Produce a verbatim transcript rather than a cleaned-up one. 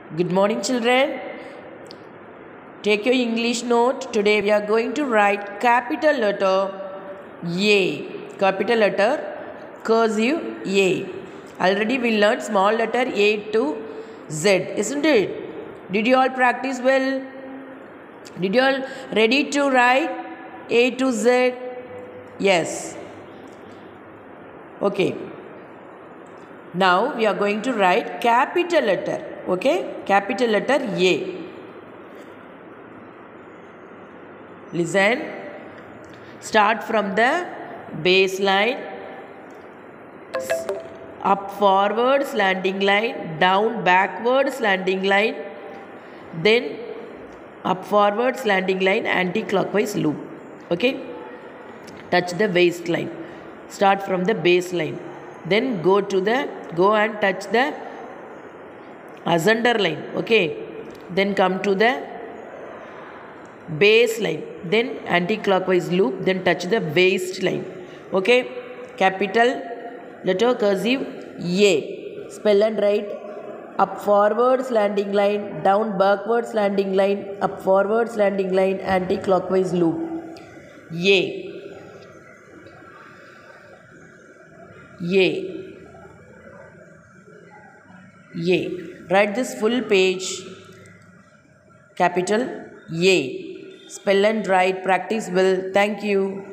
Good morning, children. Take your English note. Today we are going to write capital letter A. Capital letter cursive A. Already we learned small letter A to Z, isn't it? Did you all practice well? Did you all ready to write A to Z? Yes. Okay. Now we are going to write capital letter. Okay, capital letter A. Listen. Start from the baseline, up forward slanting line, down backward slanting line, then up forward slanting line, anti-clockwise loop. Okay, touch the waistline. Start from the baseline, then go to the go and touch the asunder line. Okay, then come to the baseline, then anti-clockwise loop, then touch the waistline. Okay, capital letter cursive A. Spell and write up forward slanting line, down backward slanting line, up forward slanting line, anti-clockwise loop. A. A. A. Write this full page. Capital A. Spell and write. Practice well. Thank you.